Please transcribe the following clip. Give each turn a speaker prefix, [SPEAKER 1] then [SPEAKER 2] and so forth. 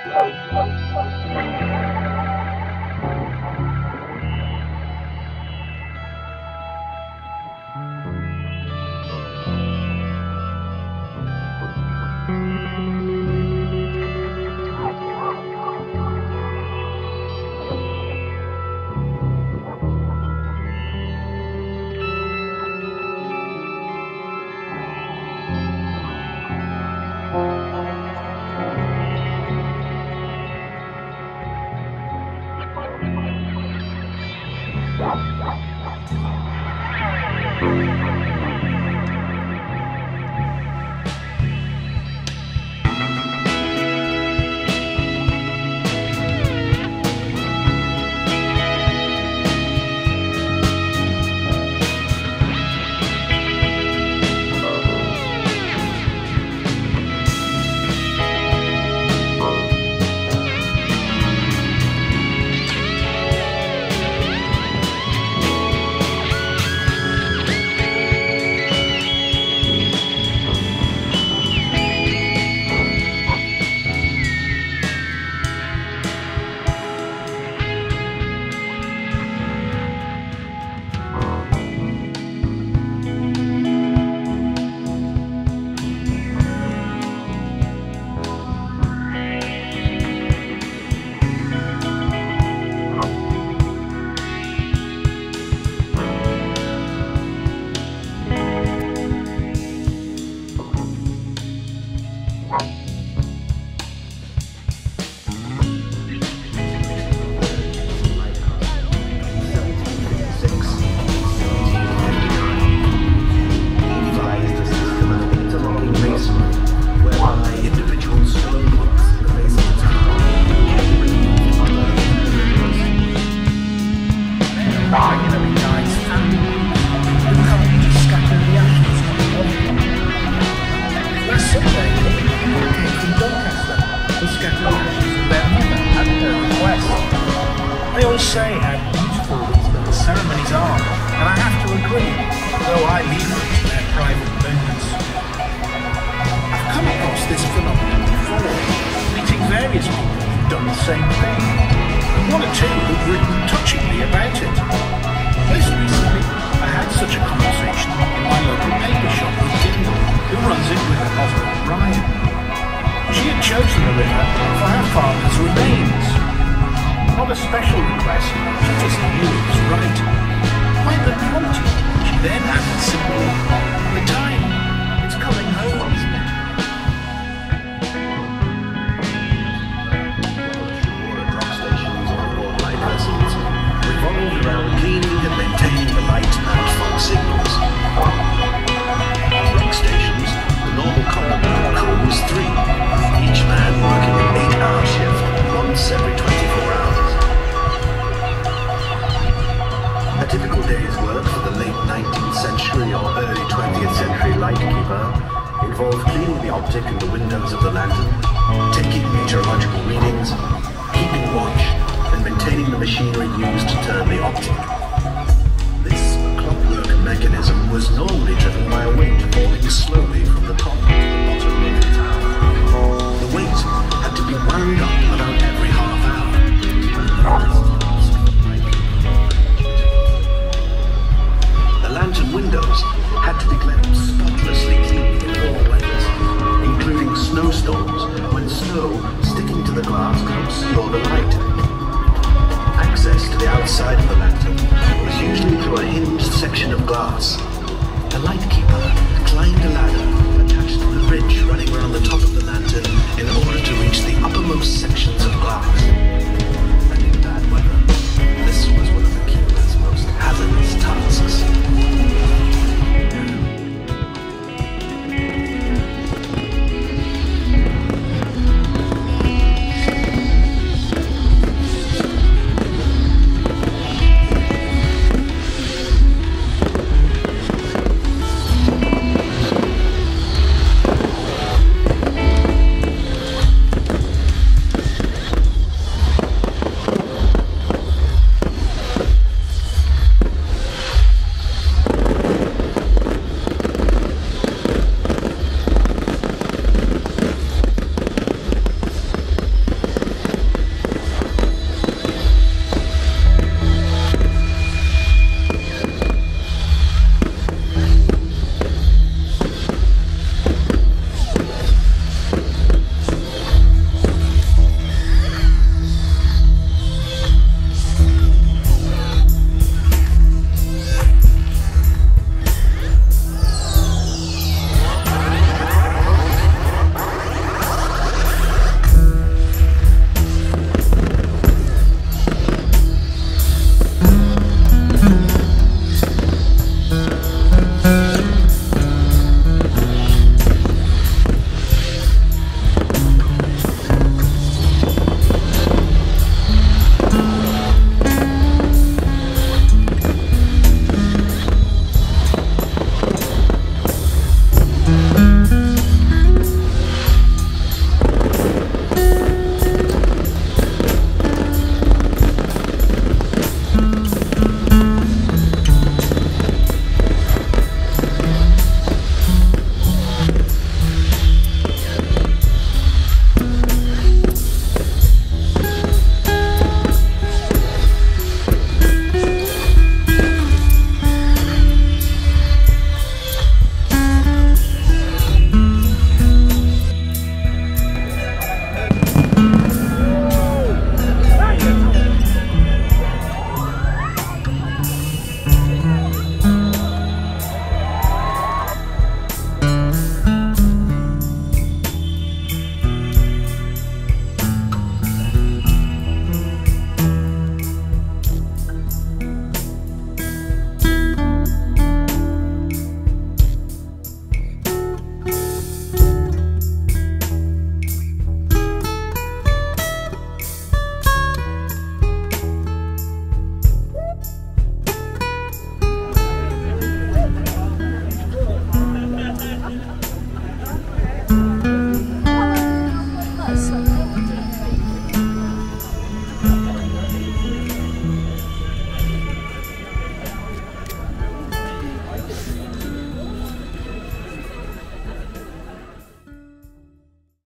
[SPEAKER 1] say how beautiful these ceremonies are, and I have to agree, though I leave them to their private moments. I've come across this phenomenon before, meeting various people who've done the same thing, and one or two who've written touchingly about it. Most recently, I had such a conversation in my local paper shop with Dingle, who runs it with her husband Ryan. She had chosen the river for her father's remains. Not a special request, she just knew it was right. Quite the prompting, she then added simply, "The time, it's coming home, isn't it?"
[SPEAKER 2] Rock stations on board lighthouses revolved around cleaning and maintaining the light and fog signals. Rock stations, the normal complement of crew was 3, each man working an 8-hour shift once every 24 hours. A typical day's work for the late 19th century or early 20th century lightkeeper involved cleaning the optic and the windows of the lantern, taking meteorological readings, keeping watch, and maintaining the machinery used to turn the optic. This clockwork mechanism was normally driven by a weight falling slowly from the top to the bottom of the tower. The weight had to be wound up about every half hour. The lantern windows had to be kept spotlessly clean in all weathers, including snowstorms, when snow sticking to the glass could obscure the light. Access to the outside of the lantern was usually through a hinged section of glass.